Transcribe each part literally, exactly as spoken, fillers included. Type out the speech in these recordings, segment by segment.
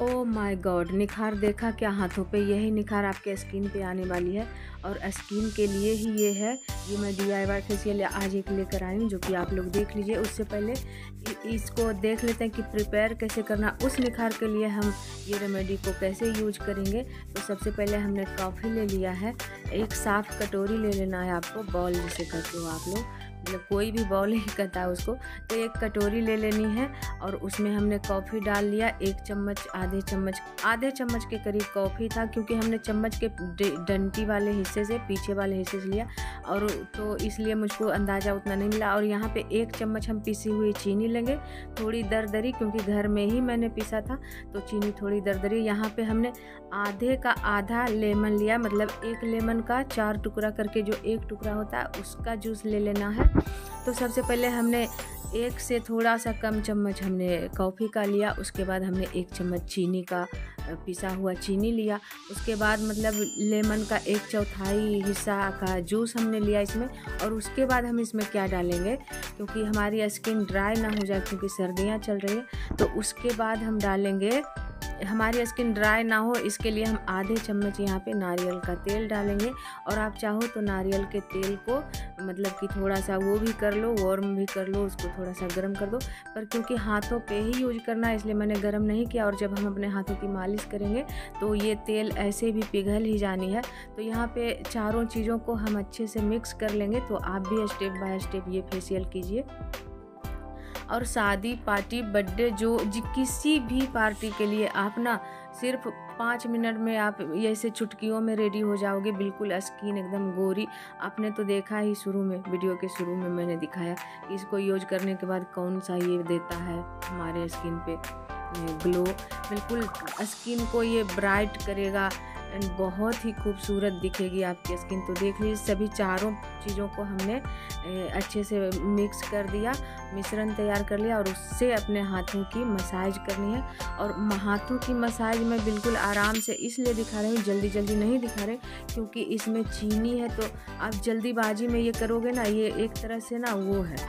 Oh my God! निखार देखा क्या हाथों पे? यही निखार आपके स्किन पे आने वाली है और स्किन के लिए ही ये है। ये मैं डीआईवाई फेशियल आज एक लेकर आई हूँ, जो कि आप लोग देख लीजिए। उससे पहले इसको देख लेते हैं कि प्रिपेयर कैसे करना। उस निखार के लिए हम ये रेमेडी को कैसे यूज करेंगे। तो सबसे पहले हमने कॉफ़ी ले लिया है। एक साफ़ कटोरी ले लेना है आपको, बॉल जिसे कहते हो आप लोग, मतलब कोई भी बॉल ही कहता है उसको। तो एक कटोरी ले लेनी है और उसमें हमने कॉफ़ी डाल लिया। एक चम्मच, आधे चम्मच आधे चम्मच के करीब कॉफ़ी था, क्योंकि हमने चम्मच के डंटी वाले हिस्से से, पीछे वाले हिस्से से लिया, और तो इसलिए मुझको अंदाज़ा उतना नहीं मिला। और यहाँ पे एक चम्मच हम पिसी हुई चीनी लेंगे, थोड़ी दरदरी, क्योंकि घर में ही मैंने पीसा था तो चीनी थोड़ी दरदरी। यहाँ पे हमने आधे का आधा लेमन लिया, मतलब एक लेमन का चार टुकड़ा करके जो एक टुकड़ा होता है उसका जूस ले लेना है। तो सबसे पहले हमने एक से थोड़ा सा कम चम्मच हमने कॉफ़ी का लिया। उसके बाद हमने एक चम्मच चीनी का, पिसा हुआ चीनी लिया। उसके बाद मतलब लेमन का एक चौथाई हिस्सा का जूस हमने लिया इसमें। और उसके बाद हम इसमें क्या डालेंगे, क्योंकि हमारी स्किन ड्राई ना हो जाए, क्योंकि सर्दियाँ चल रही हैं, तो उसके बाद हम डालेंगे, हमारी स्किन ड्राई ना हो इसके लिए हम आधे चम्मच यहाँ पे नारियल का तेल डालेंगे। और आप चाहो तो नारियल के तेल को मतलब कि थोड़ा सा वो भी कर लो, वार्म भी कर लो, उसको थोड़ा सा गर्म कर दो। पर क्योंकि हाथों पे ही यूज करना है इसलिए मैंने गर्म नहीं किया। और जब हम अपने हाथों की मालिश करेंगे तो ये तेल ऐसे भी पिघल ही जानी है। तो यहाँ पे चारों चीज़ों को हम अच्छे से मिक्स कर लेंगे। तो आप भी स्टेप बाय स्टेप ये फेशियल कीजिए। और शादी पार्टी, बर्थडे, जो जी किसी भी पार्टी के लिए आप ना सिर्फ पाँच मिनट में आप ऐसे चुटकियों में रेडी हो जाओगे, बिल्कुल स्किन एकदम गोरी। आपने तो देखा ही शुरू में, वीडियो के शुरू में मैंने दिखाया कि इसको यूज करने के बाद कौन सा ये देता है हमारे स्किन पे ग्लो। बिल्कुल स्किन को ये ब्राइट करेगा एंड बहुत ही खूबसूरत दिखेगी आपकी स्किन। तो देख लीजिए, सभी चारों चीज़ों को हमने अच्छे से मिक्स कर दिया, मिश्रण तैयार कर लिया, और उससे अपने हाथों की मसाज करनी है। और हाथों की मसाज में बिल्कुल आराम से इसलिए दिखा रही हूँ, जल्दी जल्दी नहीं दिखा रहे, क्योंकि इसमें चीनी है। तो आप जल्दीबाजी में ये करोगे ना, ये एक तरह से ना वो है,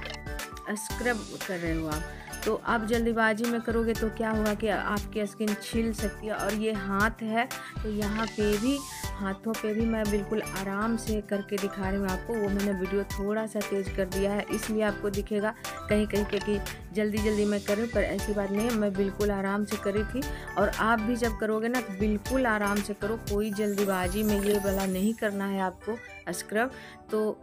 स्क्रब कर रहे हो आप। तो आप जल्दीबाजी में करोगे तो क्या होगा कि आपकी स्किन छिल सकती है। और ये हाथ है तो यहाँ पे भी, हाथों पे भी मैं बिल्कुल आराम से करके दिखा रही हूँ आपको। वो मैंने वीडियो थोड़ा सा तेज़ कर दिया है, इसलिए आपको दिखेगा कहीं कहीं पे कि जल्दी जल्दी मैं कर रही हूँ, पर ऐसी बात नहीं है, मैं बिल्कुल आराम से करी थी। और आप भी जब करोगे ना तो बिल्कुल आराम से करो, कोई जल्दीबाजी में ये वाला नहीं करना है आपको स्क्रब। तो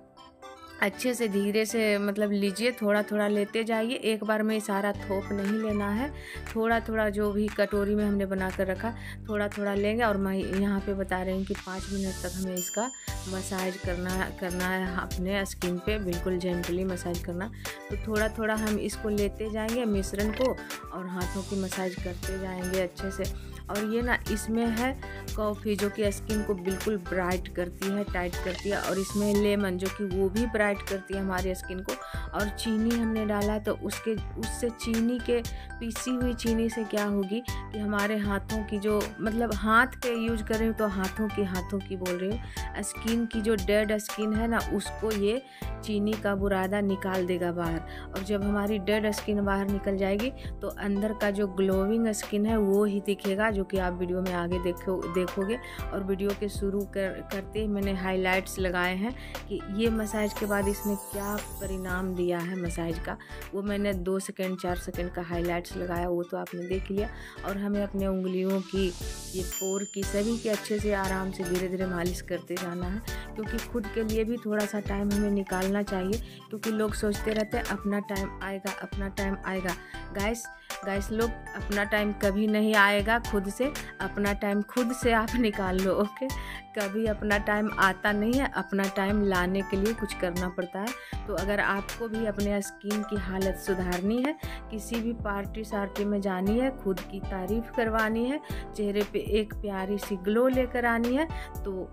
अच्छे से धीरे से मतलब लीजिए, थोड़ा थोड़ा लेते जाइए, एक बार में सारा थोप नहीं लेना है। थोड़ा थोड़ा जो भी कटोरी में हमने बना कर रखा, थोड़ा थोड़ा लेंगे। और मैं यहाँ पे बता रही हूँ कि पाँच मिनट तक हमें इसका मसाज करना करना है अपने स्किन पे, बिल्कुल जेंटली मसाज करना। तो थोड़ा थोड़ा हम इसको लेते जाएंगे मिश्रण को, और हाथों की मसाज करते जाएंगे अच्छे से। और ये ना इसमें है कॉफ़ी, जो कि स्किन को बिल्कुल ब्राइट करती है, टाइट करती है। और इसमें लेमन, जो कि वो भी ब्राइट करती है हमारी स्किन को। और चीनी हमने डाला, तो उसके उससे चीनी के, पीसी हुई चीनी से क्या होगी कि हमारे हाथों की जो, मतलब हाथ पे यूज कर रही हूँ तो हाथों की हाथों की बोल रही हूँ, स्किन की जो डेड स्किन है ना, उसको ये चीनी का बुरादा निकाल देगा बाहर। और जब हमारी डेड स्किन बाहर निकल जाएगी तो अंदर का जो ग्लोइंग स्किन है वो ही दिखेगा, जो कि आप वीडियो में आगे देखो देखोगे। और वीडियो के शुरू कर करते ही मैंने हाइलाइट्स लगाए हैं कि ये मसाज के बाद इसने क्या परिणाम दिया है मसाज का। वो मैंने दो सेकेंड चार सेकेंड का हाइलाइट्स लगाया, वो तो आपने देख लिया। और हमें अपने उंगलियों की, ये पोर की, सभी के अच्छे से आराम से धीरे धीरे मालिश करते जाना है, क्योंकि खुद के लिए भी थोड़ा सा टाइम हमें निकालना चाहिए। क्योंकि लोग सोचते रहते हैं अपना टाइम आएगा, अपना टाइम आएगा। गाइस गाइस लोग, अपना टाइम कभी नहीं आएगा खुद से, अपना टाइम खुद से आप निकाल लो, ओके। कभी अपना टाइम आता नहीं है, अपना टाइम लाने के लिए कुछ करना पड़ता है। तो अगर आपको भी अपने स्किन की हालत सुधारनी है, किसी भी पार्टी सार्टी में जानी है, खुद की तारीफ करवानी है, चेहरे पे एक प्यारी सी ग्लो लेकर आनी है, तो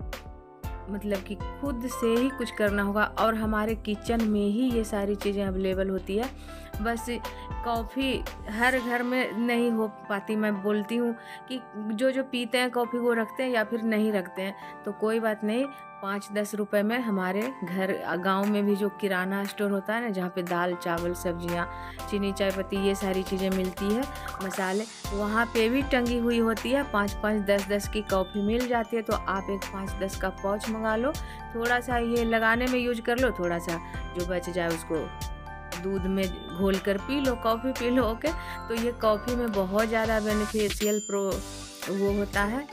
मतलब कि खुद से ही कुछ करना होगा। और हमारे किचन में ही ये सारी चीज़ें अवेलेबल होती है। बस कॉफ़ी हर घर में नहीं हो पाती। मैं बोलती हूँ कि जो जो पीते हैं कॉफ़ी वो रखते हैं या फिर नहीं रखते हैं, तो कोई बात नहीं, पाँच दस रुपए में हमारे घर गांव में भी जो किराना स्टोर होता है ना, जहाँ पे दाल चावल सब्जियाँ चीनी चाय पत्ती ये सारी चीज़ें मिलती है, मसाले, वहाँ पे भी टंगी हुई होती है। पाँच पाँच दस दस की कॉफ़ी मिल जाती है। तो आप एक पाँच दस का पाउच मंगा लो, थोड़ा सा ये लगाने में यूज कर लो, थोड़ा सा जो बच जाए उसको दूध में घोल कर पी लो, कॉफ़ी पी लो। ओके, तो ये कॉफ़ी में बहुत ज़्यादा बेनिफिशियल प्रो वो होता है,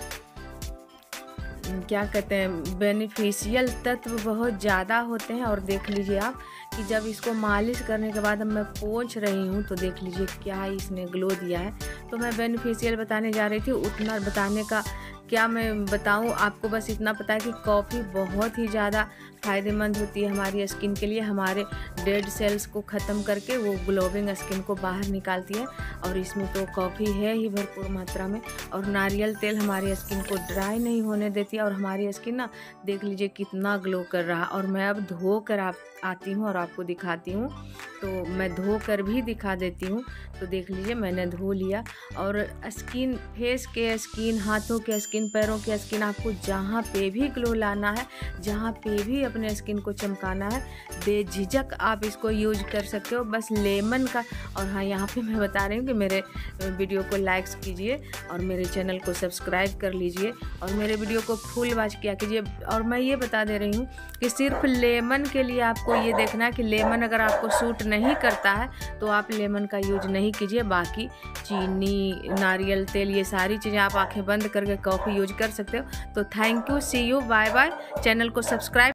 क्या कहते हैं, बेनिफिशियल तत्व बहुत ज़्यादा होते हैं। और देख लीजिए आप कि जब इसको मालिश करने के बाद अब मैं पोंछ रही हूँ तो देख लीजिए क्या इसने ग्लो दिया है। तो मैं बेनिफिशियल बताने जा रही थी, उतना बताने का क्या मैं बताऊँ आपको, बस इतना पता है कि कॉफ़ी बहुत ही ज़्यादा फ़ायदेमंद होती है हमारी स्किन के लिए। हमारे डेड सेल्स को ख़त्म करके वो ग्लोविंग स्किन को बाहर निकालती है। और इसमें तो कॉफ़ी है ही भरपूर मात्रा में। और नारियल तेल हमारी स्किन को ड्राई नहीं होने देती है। और हमारी स्किन ना देख लीजिए कितना ग्लो कर रहा है। और मैं अब धो कर आप आती हूँ और आपको दिखाती हूँ। तो मैं धो कर भी दिखा देती हूँ। तो देख लीजिए मैंने धो लिया। और स्किन, फेस के स्किन, हाथों के स्किन, पैरों के स्किन, आपको जहाँ पे भी ग्लो लाना है, जहाँ पे भी अपने स्किन को चमकाना है, बेझिझक आप इसको यूज कर सकते हो। बस लेमन का, और हाँ यहाँ पे मैं बता रही हूँ कि मेरे वीडियो को लाइक्स कीजिए और मेरे चैनल को सब्सक्राइब कर लीजिए और मेरे वीडियो को फुल वॉच किया कीजिए। और मैं ये बता दे रही हूँ कि सिर्फ लेमन के लिए आपको ये देखना है कि लेमन अगर आपको सूट नहीं करता है तो आप लेमन का यूज नहीं कीजिए। बाकी चीनी, नारियल तेल, ये सारी चीज़ें आप आंखें बंद करके कॉफ़ी यूज कर सकते हो। तो thank you, see you, bye bye. Channel को सब्सक्राइब